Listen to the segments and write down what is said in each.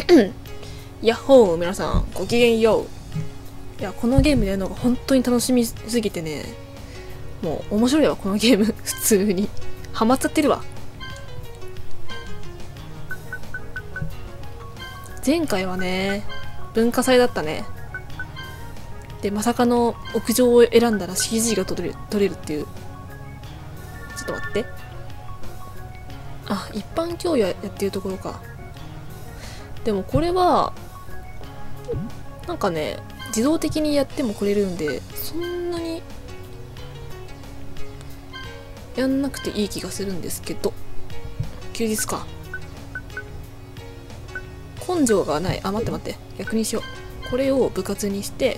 やっほー皆さんごきげんよう。いやこのゲームやるのが本当に楽しみすぎてね、もう面白いわこのゲーム普通にハマっちゃってるわ。前回はね文化祭だったね。でまさかの屋上を選んだら CG が取れるっていう。ちょっと待って、あ、一般教養やってるところか。でもこれはなんかね自動的にやってもくれるんで、そんなにやんなくていい気がするんですけど。休日か。根性がない。あ、待って待って、逆にしよう。これを部活にして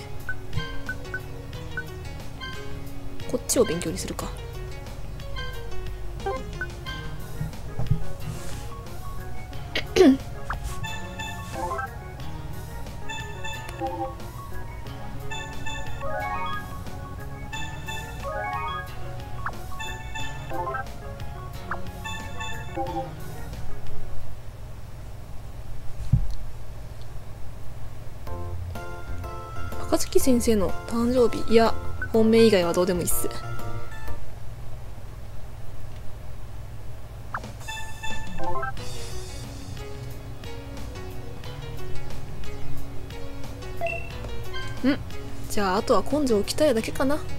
こっちを勉強にするか。赤月先生の誕生日、いや本命以外はどうでもいいっす。じゃああとは根性を鍛えるだけかな。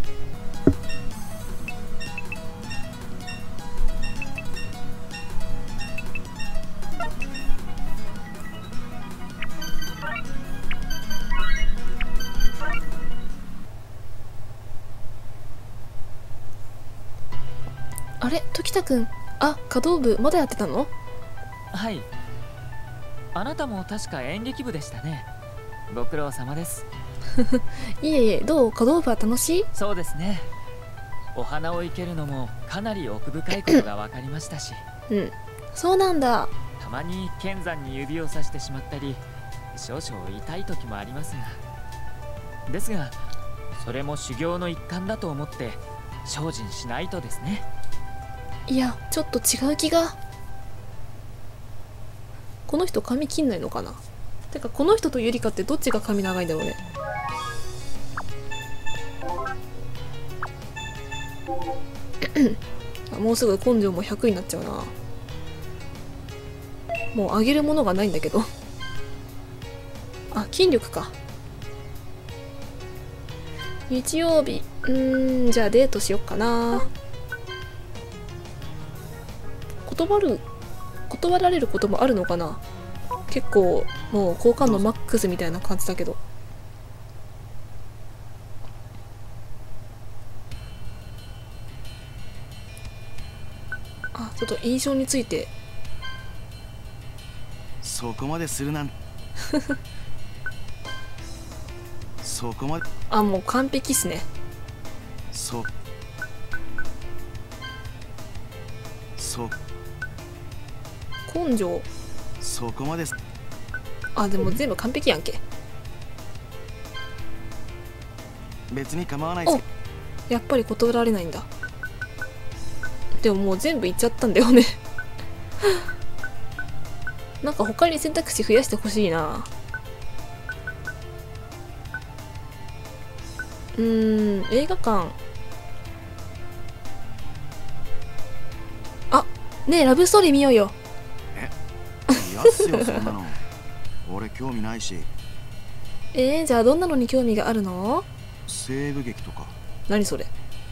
あれ時田くん、あ、華道部まだやってたの？ はい。あなたも確か演劇部でしたね。ご苦労様です。 いえいえ、どう？華道部は楽しい？ そうですね。お花を生けるのもかなり奥深いことが分かりましたしうん、そうなんだ。 たまに剣山に指を刺してしまったり少々痛い時もありますが、ですがそれも修行の一環だと思って精進しないとですね。 いやちょっと違う気が。この人髪切んないのかな。てかこの人とゆりかってどっちが髪長いんだろうね。もうすぐ根性も100になっちゃうな。もうあげるものがないんだけど。あ、筋力か。日曜日、じゃあデートしよっかな。断られることもあるのかな。結構もう好感度マックスみたいな感じだけど。あ、ちょっと印象について。 そこまでするなんそこまで。 あ、もう完璧っすね。 そう根性。 そこまで。 あ、でも全部完璧やんけ。 別に構わないっす。 やっぱり断られないんだ。でももう全部言っちゃったんだよね。なんか他に選択肢増やしてほしいな。映画館。あ、ねえラブストーリー見ようよ。 嫌っすよそんなの。俺興味ないし。 じゃあどんなのに興味があるの？ 西部劇とか。 何それ？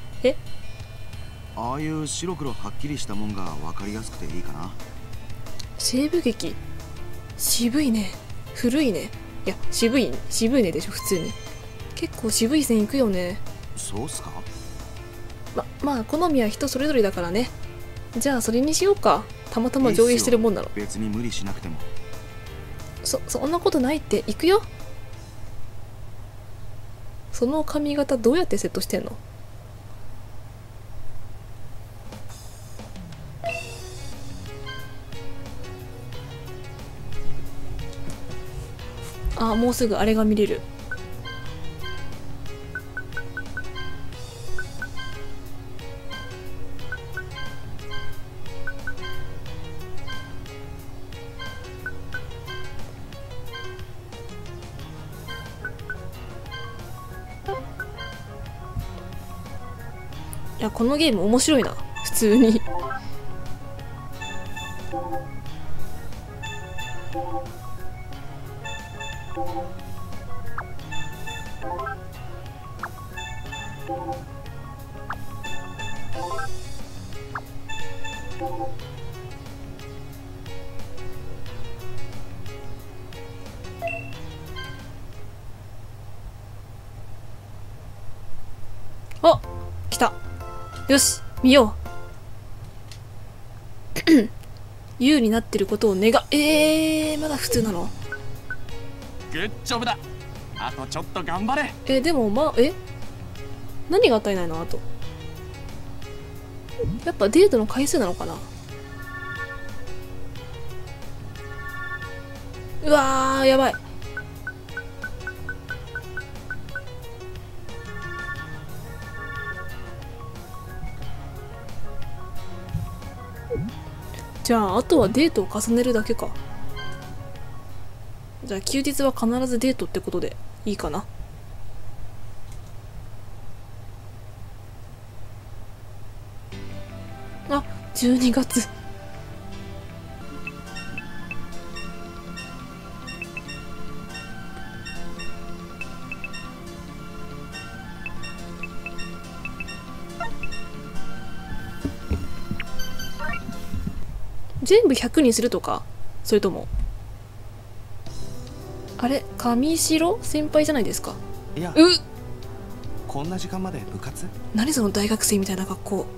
ああいう白黒はっきりしたもんが分かりやすくていいかな。 西部劇渋いね。古いね。いや渋いねでしょ普通に。結構渋い線いくよね。 そうっすか。 まあ好みは人それぞれだからね。じゃあそれにしようか。たまたま上映してるもんなの。 別に無理しなくても。 そんなことないって。行くよ。その髪型どうやってセットしてんの？あ、もうすぐあれが見れる。 や、このゲーム面白いな、普通に。あ、来た。よし、見よう。優になってることを願まだ普通なの？ グッジョブだ。あとちょっと頑張れ。 でも何が足りないの？あとやっぱデートの回数なのかな。うわー、やばい。じゃああとはデートを重ねるだけか。じゃあ休日は必ずデートってことでいいかな。あ、12月。全部100にするとか、それともあれ、上白先輩じゃないですか。 いや、 うっ、 こんな時間まで部活？ 何その大学生みたいな格好。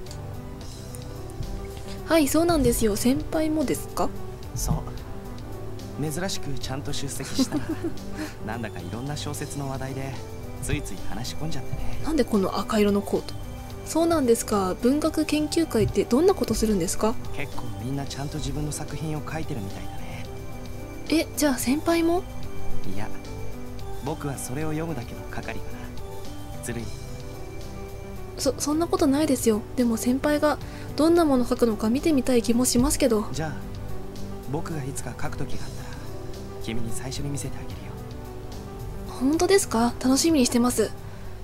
はい、そうなんですよ。先輩もですか？ そう珍しくちゃんと出席したらなんだかいろんな小説の話題でついつい話し込んじゃってね。 なんでこの赤色のコート？そうなんですか。文学研究会ってどんなことするんですか？ 結構みんなちゃんと自分の作品を書いてるみたいだね。 じゃあ先輩も？ いや、僕はそれを読むだけの係かな。ずるい？ そんなことないですよ。でも先輩がどんなもの書くのか見てみたい気もしますけど。 じゃあ僕がいつか書く時があったら君に最初に見せてあげるよ。 本当ですか？楽しみにしてます。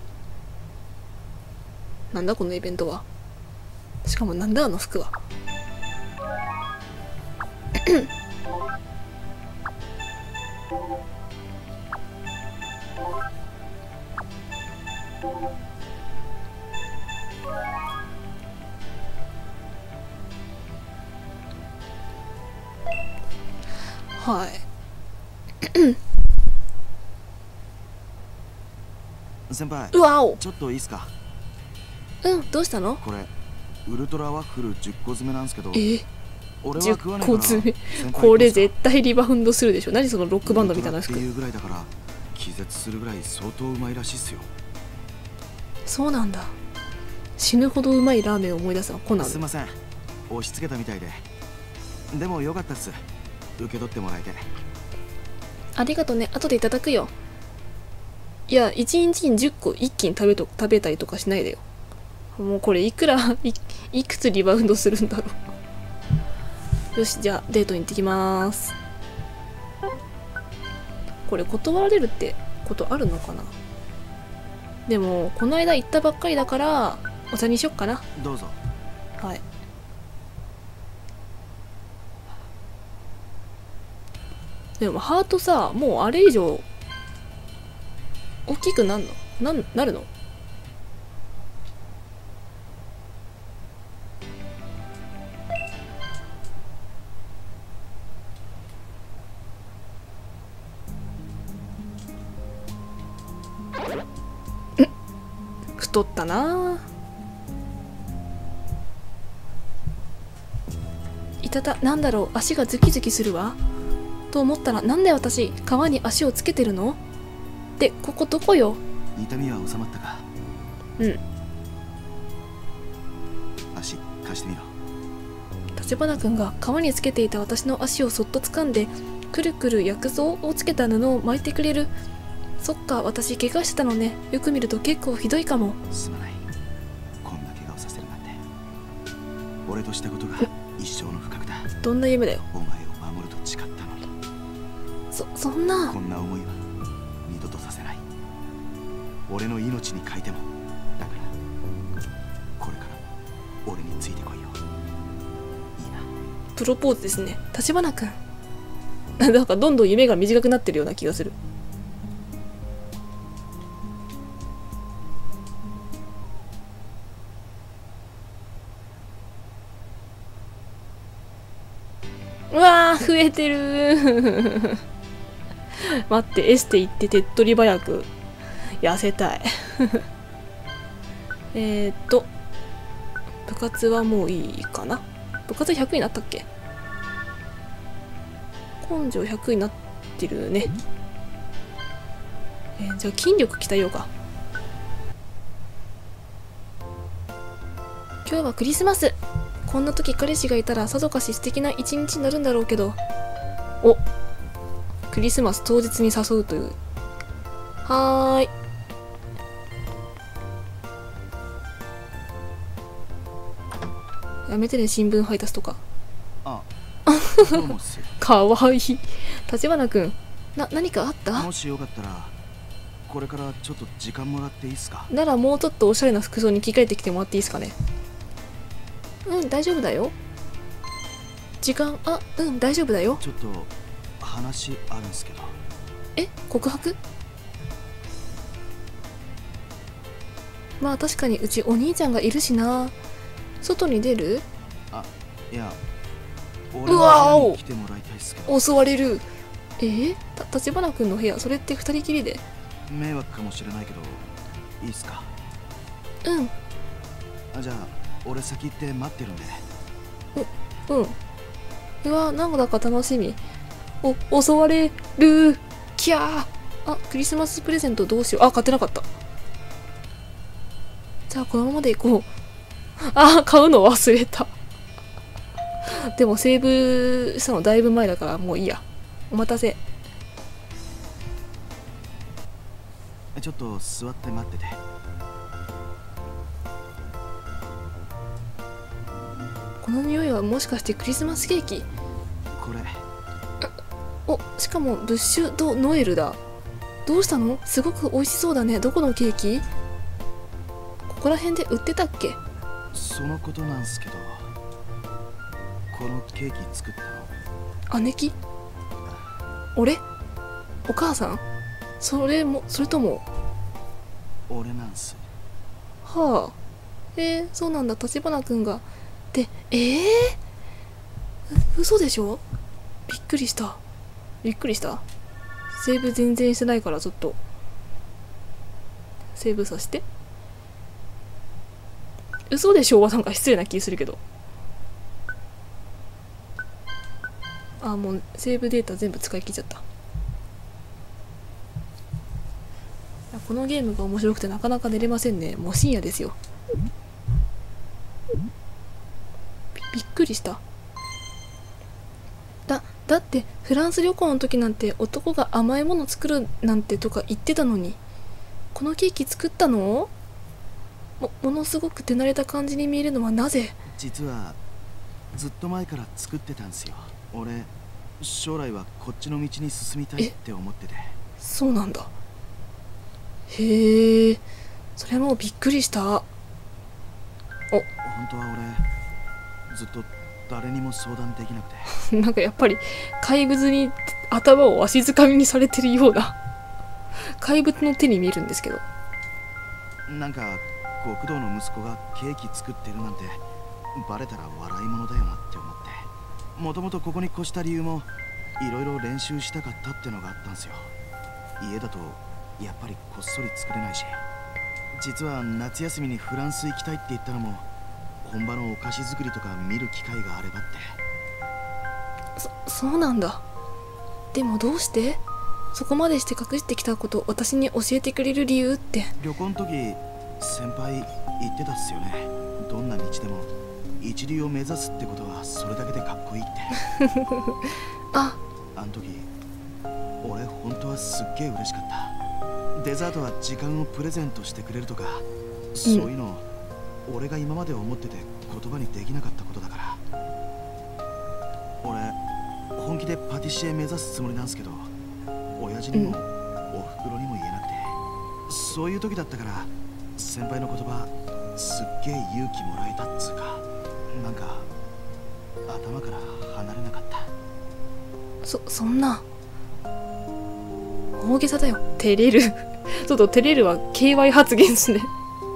なんだこのイベントは。しかもなんだあの服は。はい。 先輩、 うわお。 ちょっといいっすか？ どうしたの？ これウルトラワッフル10個詰めなんですけど、俺は 10 食わないから個詰め。 先輩これどう絶対リバウンドするでしょ。何そのロックバンドみたいな服ウルトラって。いうぐらいだから気絶するぐらい相当うまいらしいっすよ。 そうなんだ。死ぬほどうまいラーメンを思い出すわコナン。 すいません、押し付けたみたいで。でもよかったっす、受け取ってもらえて。 ありがとね。後でいただくよ。いや、1日に10個一気に食べたりとかしないでよ。もうこれいくつリバウンドするんだろう。よし、じゃあデートに行ってきます。これ断られるってことあるのかな。でもこの間行ったばっかりだからお茶にしよっかな。 どうぞ。 はい。でもハートさ、もうあれ以上大きくなるの？太ったなあ。いたた、なんだろう、足がズキズキするわ。と思ったら、なんで私、川に足をつけてるの？で、ここどこよ？ 痛みは収まったか？ うん。 足貸してみろ。 立花君が川につけていた私の足をそっと掴んで、くるくる薬草をつけた布を巻いてくれる。そっか、私怪我してたのね。よく見ると結構ひどいかも。 すまない、こんな怪我をさせるなんて。俺としたことが一生の不覚だ。 どんな夢だよ。 お前を守ると誓ったのに。 そんな。 こんな思いは二度とさせない。俺の命に変えても。だからこれからもついてこいよ。いいな。 プロポーズですね。立花君なんかどんどん夢が短くなってるような気がする。うわー増えてる待って、エステ行って手っ取り早く痩せたい部活はもういいかな。部活100になったっけ。根性100になってるね。じゃあ筋力鍛えようか。今日はクリスマス。こんな時彼氏がいたらさぞかし素敵な一日になるんだろうけど。お、クリスマス当日に誘うという。はーい。やめてね、新聞配達とか。 あ、どうもっす。 かわいい。立花君、何かあった？ もしよかったらこれからちょっと時間もらっていいっすか？ ならもうちょっとおしゃれな服装に着替えてきてもらっていいですかね。うん、大丈夫だよ。時間、大丈夫だよ。 ちょっと話あるんすけど。 告白？まあ確かにうちお兄ちゃんがいるしな。外に出る？ あ、いや、俺うわおに来てもらいたいっすけど。 襲われる。立花君の部屋、それって二人きりで？ 迷惑かもしれないけどいいっすか？ うん。 じゃあ俺先行って待ってるんで。 うん。うわ、なんだか楽しみ。襲われる。キャー。クリスマスプレゼントどうしよう。買ってなかった。じゃあこのままで行こう。買うの忘れたでもセーブしたのだいぶ前だからもういいや。お待たせ。 ちょっと座って待ってて。 この匂いはもしかしてクリスマスケーキ？ これ。 しかもブッシュ・ド・ノエルだ。どうしたの？すごく美味しそうだね。どこのケーキ？ここら辺で売ってたっけ？ そのことなんすけど、このケーキ作ったの姉貴？俺？お母さん？それとも俺なんす。 はあ。そうなんだ。立花君が。で、嘘でしょ？びっくりした。セーブ全然してないからちょっとセーブさせて。嘘でしょはなんか失礼な気するけど。もうセーブデータ全部使い切っちゃった。このゲームが面白くてなかなか寝れませんね。もう深夜ですよ。びっくりした。だってフランス旅行の時なんて男が甘いもの作るなんてとか言ってたのに、このケーキ作ったの？ものすごく手慣れた感じに見えるのはなぜ？ 実はずっと前から作ってたんすよ。俺将来はこっちの道に進みたいって思ってて。 そうなんだ。へえ、それもうびっくりした。 本当は俺ずっと誰にも相談できなくてなんかやっぱり怪物に頭をわしづかみにされてるような怪物の手に見えるんですけど。 なんか極道の息子がケーキ作ってるなんてバレたら笑い物だよなって思って、もともとここに越した理由もいろいろ練習したかったってのがあったんすよ。家だとやっぱりこっそり作れないし、実は夏休みにフランス行きたいって言ったのも本場のお菓子作りとか見る機会があればって。 そうなんだ。でもどうしてそこまでして隠してきたことを私に教えてくれる理由って？ 旅行の時先輩言ってたっすよね。どんな道でも一流を目指すってことはそれだけでかっこいいってあの時俺本当はすっげえ嬉しかった。デザートは時間をプレゼントしてくれるとか、そういうの俺が今まで思ってて言葉にできなかったことだから。俺本気でパティシエ目指すつもりなんすけど、親父にもおふくろにも言えなくて、そういう時だったから先輩の言葉すっげえ勇気もらえたっつうか。 なんか頭から離れなかった。 そんな大げさだよ。照れるちょっと照れるは KY 発言ですね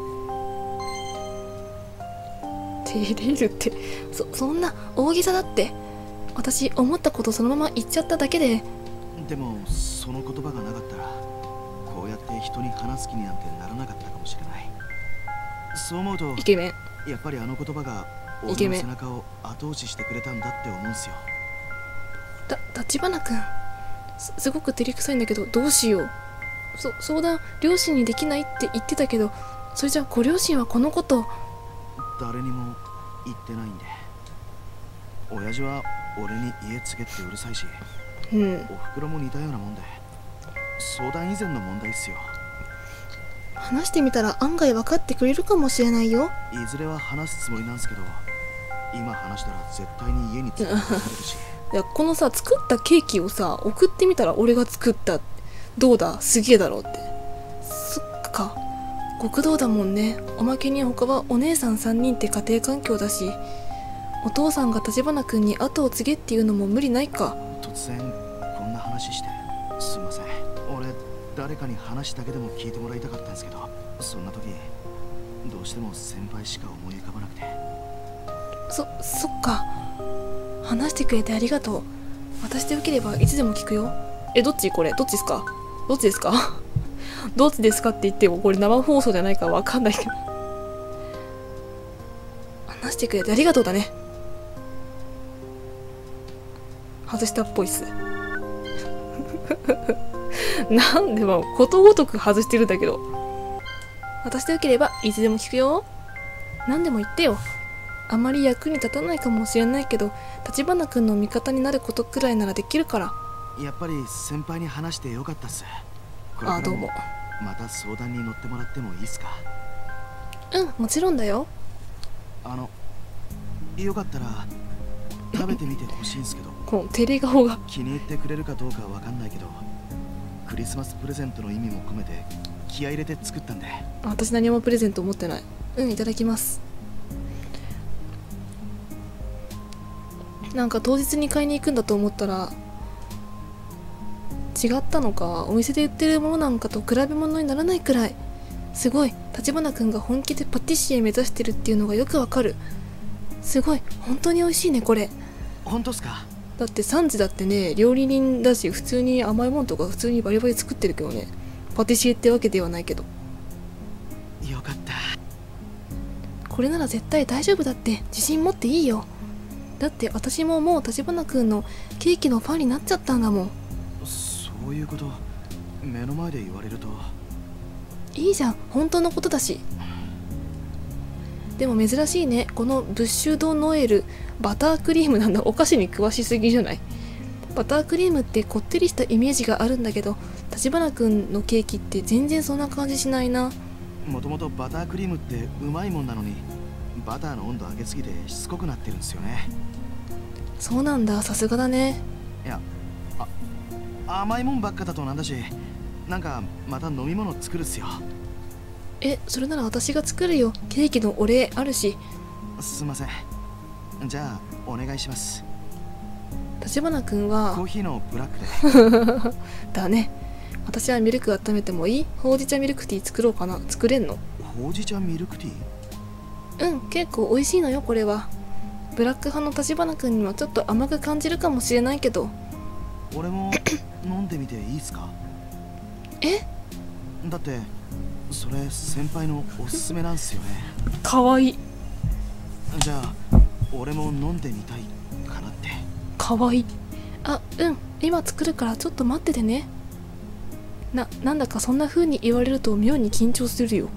照れるってそんな大げさだって。私思ったことそのまま言っちゃっただけで。 でもその言葉がなかったらこうやって人に話す気になんてならなかったかもしれない。そう思うとイケメン。 やっぱりあの言葉が俺の背中を後押ししてくれたんだって思うんすよ。 立花君、すごく照れくさいんだけど、どうしよう。相談両親にできないって言ってたけど、それじゃご両親はこのこと誰にも言ってないんで。親父は俺に家継げってうるさいし、おふくろも似たようなもんで、相談以前の問題っすよ。 話してみたら案外分かってくれるかもしれないよ。 いずれは話すつもりなんすけど、今話したら絶対に家に連れてかれるしいや、このさ、作ったケーキをさ、送ってみたら俺が作った。どうだ、すげえだろうって。そっか、極道だもんね。おまけに他はお姉さん3人って家庭環境だし、お父さんが立花君に後を継げっていうのも無理ないか。 突然こんな話してすいません。俺誰かに話だけでも聞いてもらいたかったんですけど、そんな時どうしても先輩しか思い浮かばなくて。 そっか、話してくれてありがとう。私でよければいつでも聞くよ。どっちこれ、どっちですかどっちですかどっちですかって言ってもこれ生放送じゃないからわかんないけど話してくれてありがとうだね。外したっぽいっすなんでもことごとく外してるんだけど。私でよければいつでも聞くよ。何でも言ってよ。あまり役に立たないかもしれないけど、立花君の味方になることくらいならできるから。 やっぱり先輩に話してよかったっす。これからどうも。 また相談に乗ってもらってもいいっすか？ もちろんだよ。 よかったら食べてみてほしいんすけど。 この照れ顔が気に入ってくれるかどうかわかんないけど、クリスマスプレゼントの意味も込めて気合い入れて作ったんで。 私何もプレゼント持ってない。いただきます。なんか当日に買いに行くんだと思ったら違ったのか。お店で売ってるものなんかと比べ物にならないくらいすごい。立花君が本気でパティシエ目指してるっていうのがよくわかる。すごい、本当に美味しいねこれ。 本当っすか？ だってサンジだってね、料理人だし、普通に甘いもんとか普通にバリバリ作ってるけどね。パティシエってわけではないけど。 よかった。 これなら絶対大丈夫だって、自信持っていいよ。だって私ももう立花君のケーキのファンになっちゃったんだもん。 そういうこと目の前で言われると。 いいじゃん、本当のことだし。でも珍しいね、このブッシュドノエルバタークリームなんだ。お菓子に詳しすぎじゃない？バタークリームってこってりしたイメージがあるんだけど、立花君のケーキって全然そんな感じしないな。 もともとバタークリームってうまいもんなのに、バターの温度上げすぎてしつこくなってるんですよね。 そうなんだ、さすがだね。 いや、甘いもんばっかだとなんだし、なんかまた飲み物作るっすよ。 それなら私が作るよ。ケーキのお礼あるし。 すいません。じゃあお願いします。 立花君はコーヒーのブラックでだね。私はミルク温めてもいい？ほうじ茶ミルクティー作ろうかな。作れんの？ ほうじ茶ミルクティー？ 結構美味しいのよこれは。ブラック派の立花君にはちょっと甘く感じるかもしれないけど。 俺も飲んでみていいっすか？だってそれ先輩のおすすめなんすよね。 かわいい。 じゃあ俺も飲んでみたいかなって。 かわいい。今作るからちょっと待っててね。なんだかそんな風に言われると妙に緊張するよ。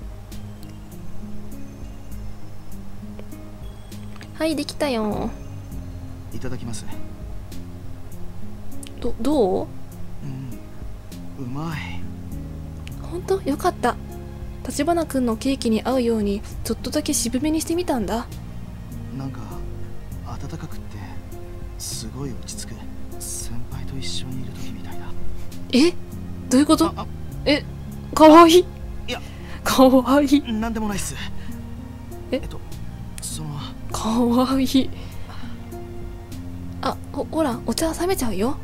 はい、できたよ。 いただきます。 どう？ うまい。 ほんとよかった。立花君のケーキに合うようにちょっとだけ渋めにしてみたんだ。 なんか温かくってすごい落ち着く。先輩と一緒にいる時みたいだ。 どういうこと？かわいい。 いや、 かわいい。 なんでもないっす。そのかかわいい。あ、ほら、お茶冷めちゃうよ。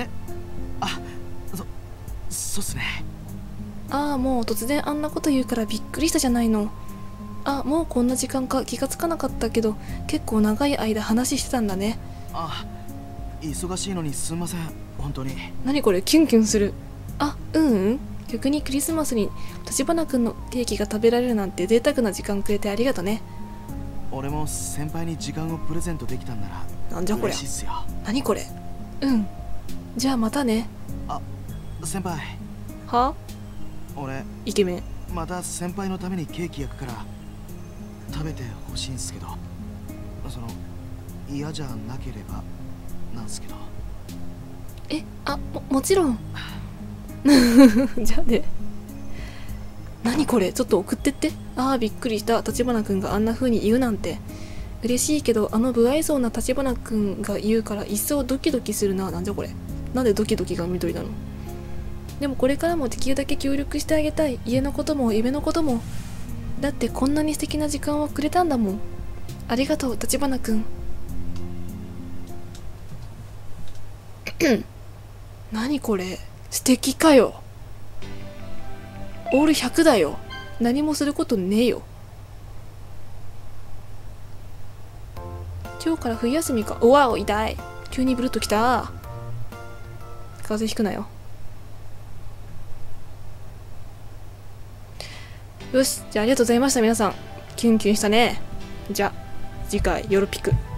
そうっすね。 ああ、もう突然あんなこと言うからびっくりしたじゃないの。あ、もうこんな時間か気がつかなかったけど、結構長い間話してたんだね。 あ、忙しいのにすんません、本当に。 何これ、キュンキュンする。あ、逆にクリスマスに立花くんのケーキが食べられるなんて贅沢な時間くれてありがとね。 俺も先輩に時間をプレゼントできたんならなんじゃこりゃ。 嬉しいっすよ。 何これ。じゃあまたね。 先輩、 は？ 俺イケメン。 また先輩のためにケーキ焼くから食べてほしいんすけど、その嫌じゃなければなんすけど。 もちろん。じゃあね。何これ、ちょっと送ってって。ああ、びっくりした。立花くんがあんな風に言うなんて。嬉しいけど、あの不愛想な立花くんが言うから一層ドキドキするな。なんじゃこれ。なんでドキドキが緑なの。でもこれからもできるだけ協力してあげたい。家のことも夢のことも。だってこんなに素敵な時間をくれたんだもん。ありがとう、立花くん。何これ、素敵かよ。オール100だよ。何もすることねえよ。今日から冬休みか。うわお、痛い。急にブルッときた。風邪ひくなよ。よし、じゃあありがとうございました皆さん。キュンキュンしたね。じゃあ次回よろぴく。